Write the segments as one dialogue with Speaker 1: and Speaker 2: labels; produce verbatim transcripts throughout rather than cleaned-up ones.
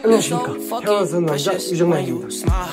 Speaker 1: 안녕하십니까. 태어나서 남자 유정남입니다.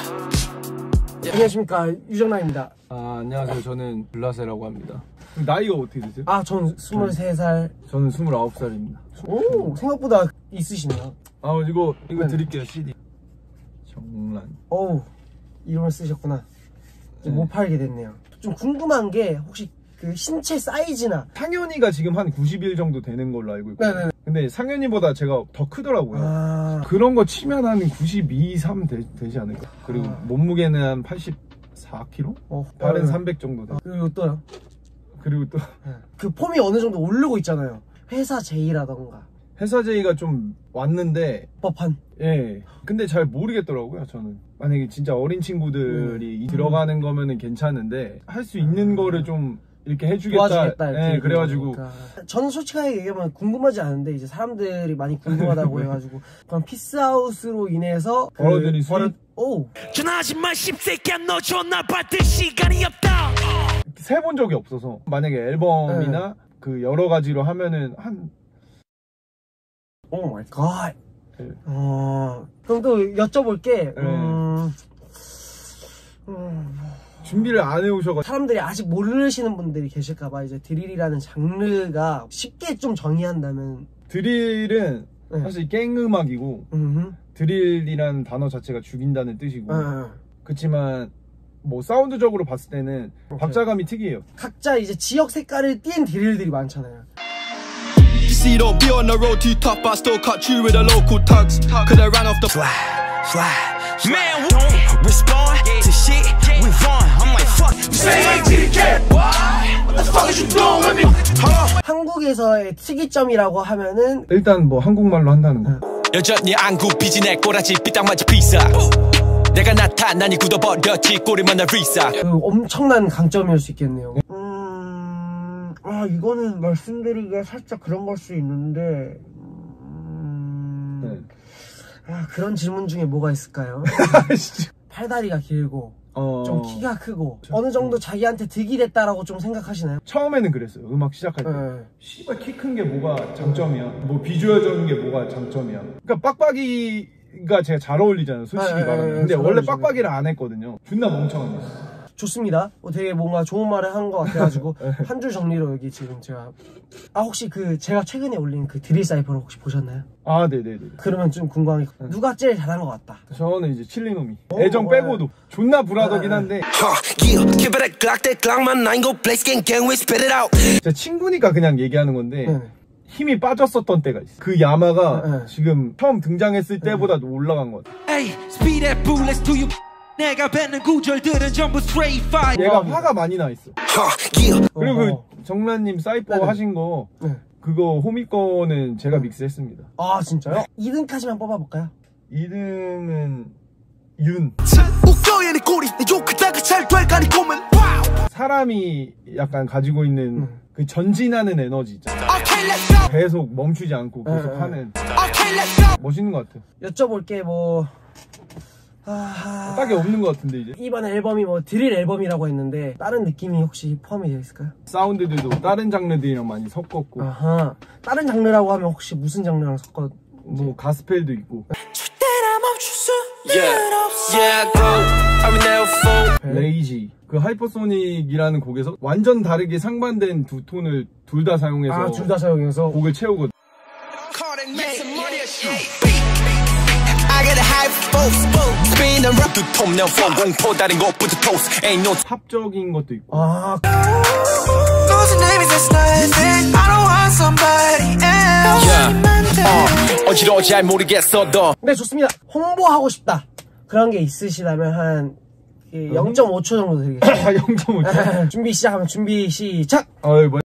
Speaker 1: 안녕하십니까. 유정남입니다.
Speaker 2: 아, 안녕하세요. 저는 블라세라고 합니다. 나이가 어떻게 되세요?
Speaker 1: 아, 전 스물세 살.
Speaker 2: 저는 스물아홉 살입니다.
Speaker 1: 오, 생각보다 있으시네요.
Speaker 2: 아, 이거 이거
Speaker 1: 네.
Speaker 2: 드릴게요. 씨디. 정란.
Speaker 1: 어우, 이름을 쓰셨구나. 이제
Speaker 2: 네.
Speaker 1: 못 팔게 됐네요. 좀 궁금한 게 혹시 그 신체 사이즈나
Speaker 2: 상현이가 지금 한 구십일 정도 되는 걸로 알고 있거든요.
Speaker 1: 네네.
Speaker 2: 근데 상현이보다 제가 더 크더라고요.
Speaker 1: 아...
Speaker 2: 그런 거 치면 한 구십이, 삼 되, 되지 않을까? 그리고
Speaker 1: 아...
Speaker 2: 몸무게는 한 팔십사 킬로그램?
Speaker 1: 어,
Speaker 2: 팔은
Speaker 1: 네.
Speaker 2: 삼백 정도 돼.
Speaker 1: 그리고 또요?
Speaker 2: 그리고 또
Speaker 1: 그 폼이 어느 정도 오르고 있잖아요. 회사 제의라던가
Speaker 2: 회사 제의가 좀 왔는데
Speaker 1: 법한.
Speaker 2: 예. 근데 잘 모르겠더라고요, 저는. 만약에 진짜 어린 친구들이
Speaker 1: 음.
Speaker 2: 들어가는 거면은 괜찮은데 할 수 있는 음. 거를 좀 이렇게 해주겠다.
Speaker 1: 도와주겠다.
Speaker 2: 예, 그래가지고.
Speaker 1: 그러니까. 저는 솔직하게 얘기하면 궁금하지 않은데 이제 사람들이 많이 궁금하다고 해가지고 그럼 피스아웃으로 인해서
Speaker 2: 벌어들인 수익?
Speaker 1: 벌어... 오.
Speaker 3: 전화하지마 씹새끼야 너 전화 받을 시간이 없다.
Speaker 2: 세본 적이 없어서 만약에 앨범이나 네. 그 여러 가지로 하면은 한
Speaker 1: 오 마이 갓.
Speaker 2: 네.
Speaker 1: 어, 그럼 또 여쭤볼게.
Speaker 2: 네.
Speaker 1: 음, 음,
Speaker 2: 준비를 안 해오셔가지고
Speaker 1: 사람들이 아직 모르시는 분들이 계실까봐 이제 드릴이라는 장르가 쉽게 좀 정의한다면
Speaker 2: 드릴은
Speaker 1: 네.
Speaker 2: 사실 갱음악이고
Speaker 1: 음흠.
Speaker 2: 드릴이라는 단어 자체가 죽인다는 뜻이고
Speaker 1: 네.
Speaker 2: 그렇지만 뭐 사운드적으로 봤을 때는 오케이. 박자감이 특이해요.
Speaker 1: 각자 이제 지역 색깔을 띈 드릴들이 많잖아요.
Speaker 4: See, don't be on the road too tough, but I still cut you with the local tugs. Could I ran off the fly, fly. Man, we don't respond to shit. We run. I'm like fuck. Say I didn't care. What the fuck is you doing with me?
Speaker 1: 한국에서의 특이점이라고 하면은
Speaker 2: 일단 뭐 한국말로 한다는 거.
Speaker 4: 여전히 안 굽히지 내 꼬라지 삐딱마치 비싸. 내가 나타나니 굳어버렸지 꼬리만 나 리사.
Speaker 1: 그 엄청난 강점일 수 있겠네요. 아, 이거는 말씀드리기가 살짝 그런 걸 수 있는데 음...
Speaker 2: 네.
Speaker 1: 아, 그런 질문 중에 뭐가 있을까요? 팔다리가 길고
Speaker 2: 어...
Speaker 1: 좀 키가 크고 어느 정도 자기한테 득이 됐다라고 좀 생각하시나요?
Speaker 2: 처음에는 그랬어요. 음악 시작할 때
Speaker 1: 네.
Speaker 2: 씨발 키 큰 게 뭐가 장점이야, 뭐 비주얼적인 게 뭐가 장점이야. 그러니까 빡빡이가 제가 잘 어울리잖아요, 솔직히
Speaker 1: 네,
Speaker 2: 말하면.
Speaker 1: 네, 네,
Speaker 2: 근데 원래
Speaker 1: 어울리죠.
Speaker 2: 빡빡이를 안 했거든요. 존나 멍청한 거.
Speaker 1: 좋습니다. 어, 되게 뭔가 좋은 말을 한 것 같아가지고 한 줄 정리로 여기 지금 제가 아 혹시 그 제가 최근에 올린 그 드릴 사이퍼를 혹시 보셨나요?
Speaker 2: 아 네네네.
Speaker 1: 그러면 좀 궁금한 게 누가 제일 잘한 것 같다?
Speaker 2: 저는 이제 칠리놈이 애정 빼고도 존나 불하더긴 한데 제 친구니까 그냥 얘기하는 건데 네네. 힘이 빠졌었던 때가 있어. 그 야마가 네네. 지금 처음 등장했을 때보다 도 올라간 것 같아.
Speaker 3: 내가 뱉는 구절들은 전부 straight fire.
Speaker 2: 얘가 화가 많이 나 있어. 그리고 그 정란님 사이퍼 네네. 하신 거 네. 그거 호미 거는 제가 믹스했습니다.
Speaker 1: 아 진짜요? 이 등까지만 뽑아볼까요?
Speaker 2: 이 등은 윤. 사람이 약간 가지고 있는 음. 그 전진하는 에너지 있잖아. 계속 멈추지 않고 계속 네, 하는 네. 멋있는 것 같아.
Speaker 1: 여쭤볼 게 뭐 아...
Speaker 2: 딱히 없는 것 같은데 이제
Speaker 1: 이번 앨범이 뭐 드릴 앨범이라고 했는데 다른 느낌이 혹시 포함이 되어 있을까요?
Speaker 2: 사운드들도 다른 장르들이랑 많이 섞었고.
Speaker 1: 아하. 다른 장르라고 하면 혹시 무슨 장르랑 섞었?
Speaker 2: 뭐 가스펠도 있고. 레이지 그 하이퍼소닉이라는 곡에서 완전 다르게 상반된 두 톤을 둘 다 사용해서
Speaker 1: 아, 둘 다 사용해서
Speaker 2: 곡을 채우거든. 팝적인 것도 있고.
Speaker 1: 아.
Speaker 4: 어지러워 잘 모르겠어 너.
Speaker 1: 네 좋습니다. 홍보하고 싶다 그런 게 있으시다면 한 영 점 오 초 정도 드리겠습니다.
Speaker 2: 영 점 오 초?
Speaker 1: 준비 시작하면 준비 시작.
Speaker 2: 어이 뭐